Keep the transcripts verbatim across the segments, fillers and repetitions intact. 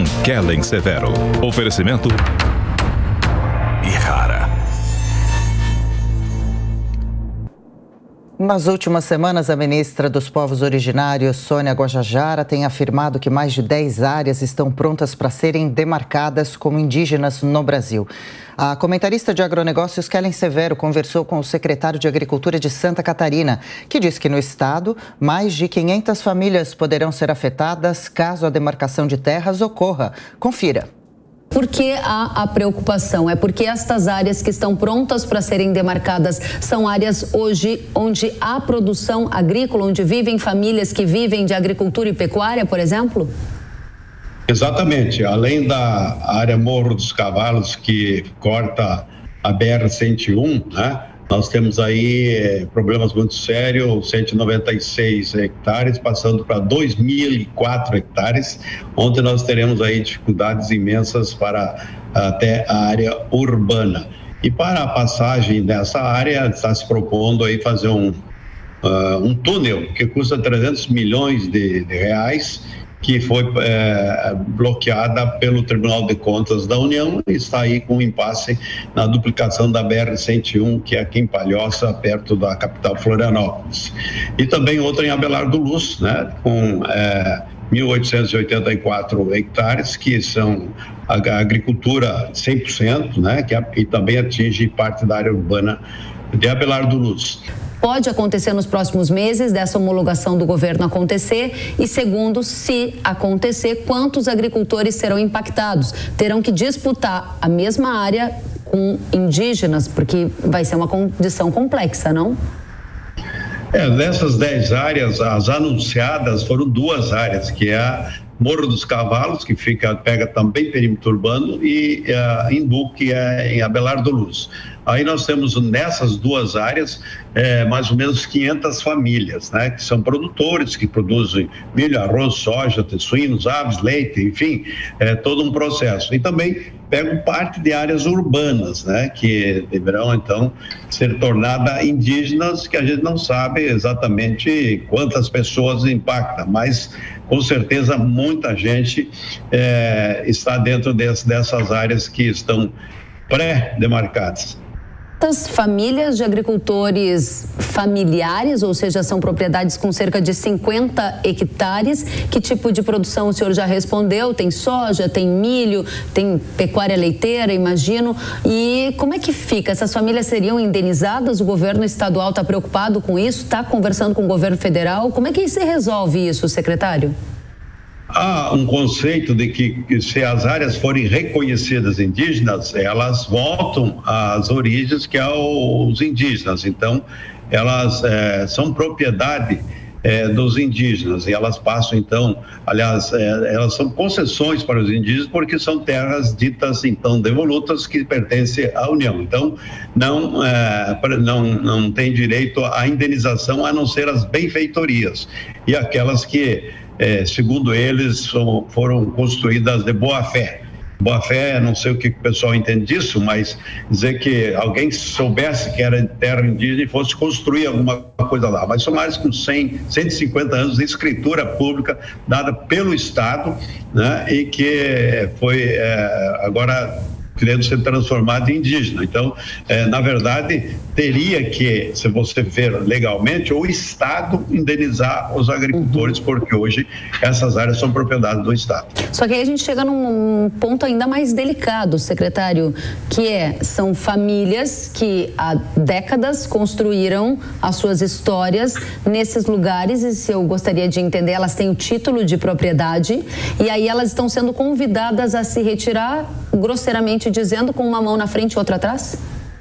com Kellen Severo. Oferecimento Ihara. Nas últimas semanas, a ministra dos Povos Originários, Sônia Guajajara, tem afirmado que mais de dez áreas estão prontas para serem demarcadas como indígenas no Brasil. A comentarista de agronegócios, Kellen Severo, conversou com o secretário de Agricultura de Santa Catarina, que diz que no estado, mais de quinhentas famílias poderão ser afetadas caso a demarcação de terras ocorra. Confira. Por que há a preocupação? É porque estas áreas que estão prontas para serem demarcadas são áreas hoje onde há produção agrícola, onde vivem famílias que vivem de agricultura e pecuária, por exemplo? Exatamente. Além da área Morro dos Cavalos, que corta a B R cento e um, né? Nós temos aí eh, problemas muito sérios, cento e noventa e seis hectares, passando para dois mil e quatro hectares, onde nós teremos aí dificuldades imensas para até a área urbana. E para a passagem dessa área, está se propondo aí fazer um, uh, um túnel que custa trezentos milhões de, de reais, que foi é, bloqueada pelo Tribunal de Contas da União e está aí com um impasse na duplicação da B R cento e um, que é aqui em Palhoça, perto da capital Florianópolis. E também outra em Abelardo Luz, né, com é, mil oitocentos e oitenta e quatro hectares, que são a agricultura cem por cento, né, que, e também atinge parte da área urbana de Abelardo Luz. Pode acontecer nos próximos meses dessa homologação do governo acontecer e, segundo, se acontecer, quantos agricultores serão impactados? Terão que disputar a mesma área com indígenas, porque vai ser uma condição complexa, não? É, dessas dez áreas, as anunciadas foram duas áreas, que é a Morro dos Cavalos, que fica, pega também perímetro urbano, e a Imbu, que é em Abelardo Luz. Aí nós temos nessas duas áreas é, mais ou menos quinhentas famílias, né, que são produtores, que produzem milho, arroz, soja, suínos, aves, leite, enfim, é todo um processo. E também pegam parte de áreas urbanas, né, que deverão então ser tornadas indígenas, que a gente não sabe exatamente quantas pessoas impacta, mas com certeza muita gente é, está dentro desse, dessas áreas que estão pré-demarcadas. Quantas famílias de agricultores familiares, ou seja, são propriedades com cerca de cinquenta hectares, que tipo de produção o senhor já respondeu? Tem soja, tem milho, tem pecuária leiteira, imagino. E como é que fica? Essas famílias seriam indenizadas? O governo estadual está preocupado com isso? Está conversando com o governo federal? Como é que se resolve isso, secretário? Há um conceito de que se as áreas forem reconhecidas indígenas, elas voltam às origens que é os indígenas. Então, elas é, são propriedade é, dos indígenas e elas passam, então, aliás, é, elas são concessões para os indígenas porque são terras ditas, então, devolutas que pertencem à União. Então, não, é, não, não tem direito à indenização a não ser as benfeitorias e aquelas que É, segundo eles, são, foram construídas de boa fé. Boa fé, não sei o que o pessoal entende disso, mas dizer que alguém soubesse que era terra indígena e fosse construir alguma coisa lá. Mas são áreas com cem, cento e cinquenta anos de escritura pública dada pelo Estado, né, e que foi é, agora querendo ser transformado em indígena. Então, é, na verdade, teria que, se você ver legalmente, o Estado indenizar os agricultores, uhum. porque hoje essas áreas são propriedade do Estado. Só que aí a gente chega num ponto ainda mais delicado, secretário, que é, são famílias que há décadas construíram as suas histórias nesses lugares e, se eu gostaria de entender, elas têm o título de propriedade e aí elas estão sendo convidadas a se retirar, grosseiramente dizendo, com uma mão na frente e outra atrás?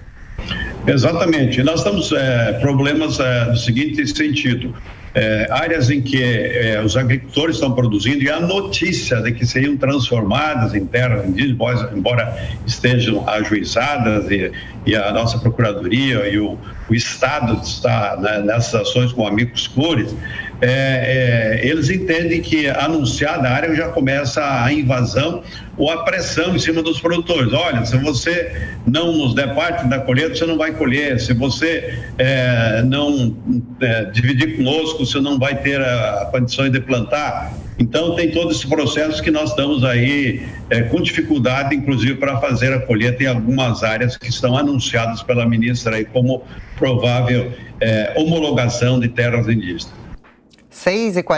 Exatamente. Nós temos é, problemas é, no seguinte sentido. É, áreas em que é, os agricultores estão produzindo e a notícia de que seriam transformadas em terras indígenas, embora estejam ajuizadas e, e a nossa Procuradoria e o, o Estado está, né, nessas ações com amigos cures, é, é, eles entendem que anunciada a área já começa a invasão ou a pressão em cima dos produtores. Olha, se você não nos der parte da colheita, você não vai colher. Se você é, não é, dividir conosco, você não vai ter a, a condições de plantar. Então, tem todo esse processo que nós estamos aí é, com dificuldade, inclusive, para fazer a colheita em algumas áreas que estão anunciadas pela ministra aí como provável é, homologação de terras indígenas. seis e quarenta